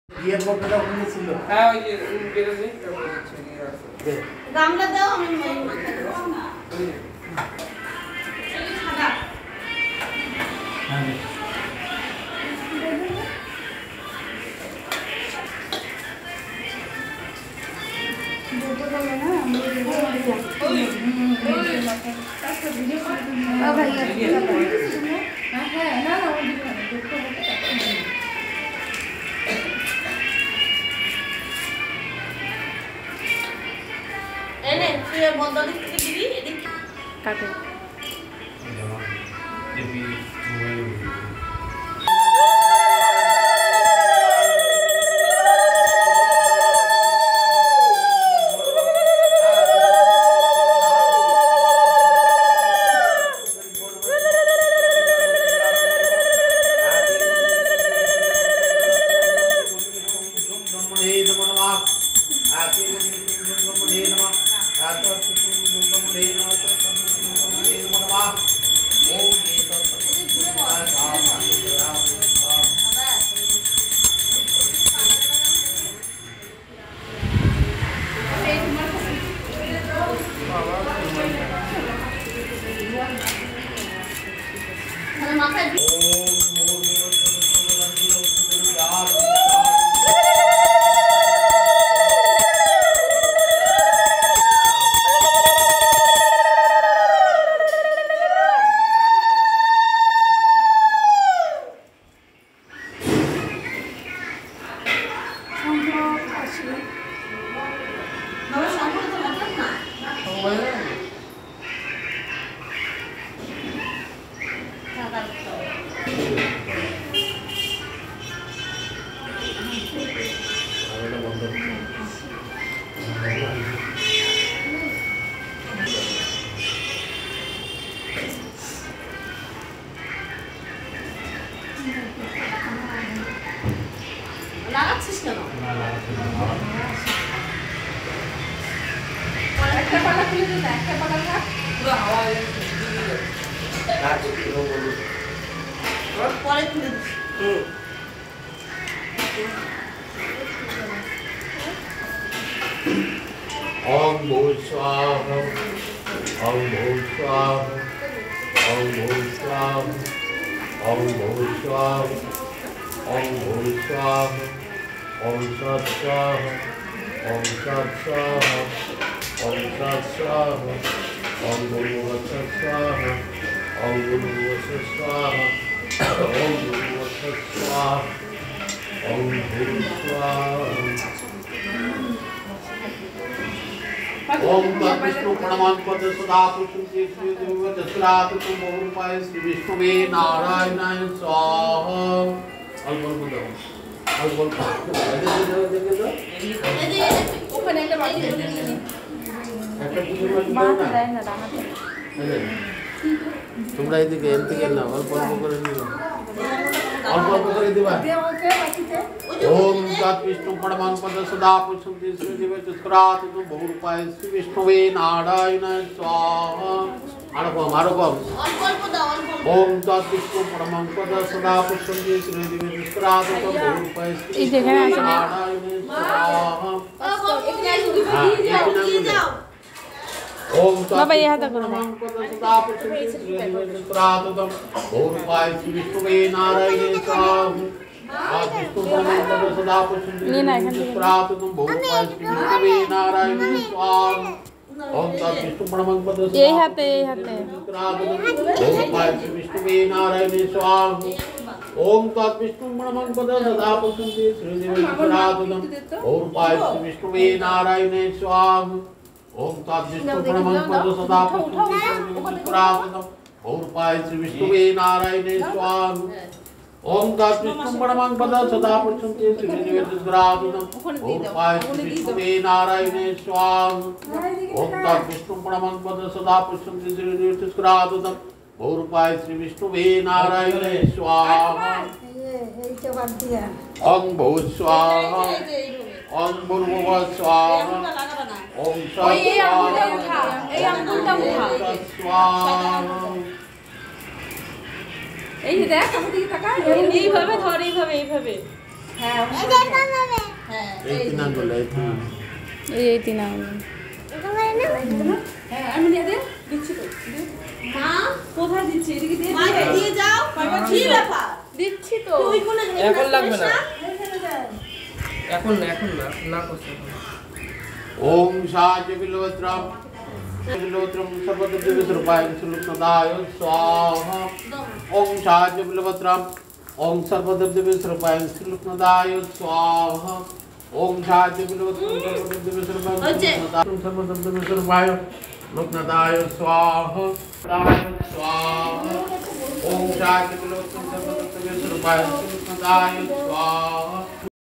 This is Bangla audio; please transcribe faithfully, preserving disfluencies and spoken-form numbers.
বিয়ের ফটোটা ওখানে ছিল। হ্যাঁ ওই যে বের হয়ে তারপর হচ্ছে নিয়ে আসো। গামলা দাও আমি মাথায় দেব। সাদা। হ্যাঁ। দুটো বলে না আমরা দেব না। ওই ওই আচ্ছা ভিডিও করে দাও ভাই। হ্যাঁ হ্যাঁ না না ওই দিকে দুটো বলে এনে তুই বন্ধ দিতে দিবি এদিক কাটে এপি মোবাইল লাগাচ্ছিস কেন? একটা পাটা খুলে দে, একটা পাটা থাক পুরো হাওয়া পরে খুলে দিস। ओम भूः स्वाहा ओम भूः स्वाहा ओम भूः स्वाहा ओम भूः स्वाहा ओम भूः स्वाहा ओम सत् स्वाहा ओम सत् स्वाहा ओम सत् स्वाहा ओम गुरुवत्स स्वाहा ओम गुरुवत्स स्वाहा ओम गुरुवत्स स्वाहा ओम भूः स्वाहा ओम तत्विष्णु प्रणमान पद सदा पुष्पे श्री दशरात तुम बहुरूपाय श्री विष्णुवे नारायणाय स्वाहा अल्प अल्प दो अल्प अल्प दे दे दे दे दे ওখানে একটা বাটি দিয়ে দিই একটা কিছু মাথা দেয় না রাহাতে তোমরা এদিকে এর থেকে নাও অল্প অল্প করে নিও অল্প অল্প করে দিবা দে ওকে বাটিতে ओम तत्विष्णु प्रणमान पद सदा पुष्पे श्री दशरात तुम बहुरूपाय श्री विष्णुवे नारायणाय स्वाहा आरो मारो को অল্প অল্প দাও অল্প ओम तत्विष्णु परमं पद सदा पुष्पे श्री दिव्यस्त्राद बहुरूपाय श्री नारायण स्वाहा এখানে দিয়ে দাও ओम तत्विष्णु परमं पद सदा पुष्पे श्री दिव्यस्त्राद बहुरूपाय श्री विष्णुवे नारायण स्वाहा आज विष्णु परमं पद सदा पुष्पे श्री दिव्यस्त्राद बहुरूपाय श्री विष्णुवे नारायण स्वाहा ओम तत्विष्णु परमं पद এই হাতে এই হাতে बहुरूपाय श्री विष्णुवे नारायण स्वाहा ओम तत्विष्णु परमं पद सदा पुष्पे श्री दिव्यस्त्राद बहुरूपाय श्री विष्णुवे नारायण स्वाहा ओम तत्विष्णु परमं पद सदा पुष्पे श्री दिव्यस्त्राद बहुरूपाय श्री विष्णुवे नारायण स्वाहा ओम तत्विष्णु परमं पद सदा पुष्पे श्री दिव्यस्त्राद बहुरूपाय श्री विष्णुवे नारायण स्वाहा ओम तत्विष्णु परमं पद सदा पुष्पे श्री दिव्यस्त्राद बहुरूपाय श्री विष्णुवे नारायण स्वाहा এইটা বাদ দিয়া ओम भूः स्वाहा ओम भूर्भुवः स्वाहा ओम ওই এই सत् আঙ্গুলটা উঠা এই আঙ্গুলটা উঠা स्वाहा এই যে দেখ আমার দিকে তাকা এইভাবে ধর এইভাবে এইভাবে হ্যাঁ এই তিন আঙ্গুল এই তিন এই এই তিন আঙ্গুল হ্যাঁ আমি নিয়ে দে দিচ্ছি তো মা কোথায় দিচ্ছি এদিকে দিয়ে মা দিয়ে যাও বাবা কি ব্যাপার দিচ্ছি তো তুই কোন এখন লাগবে না এখন না এখন না না করতে ओम शाज बिल्वत्रम बिल्वत्रम सर्वदेव स्वरूपाय सुलुक्नदाय स्वाहा ओम शाज बिल्वत्रम ओम सर्वदेव स्वरूपाय सुलुक्नदाय स्वाहा ओम शाज बिल्वत्रम सर्वदेव स्वरूपाय सर्वदेव स्वरूपाय लुक्नदाय स्वाहा स्वाहा ओम शाज बिल्वत्रम सर्वदेव स्वरूपाय सुलुक्नदाय स्वाहा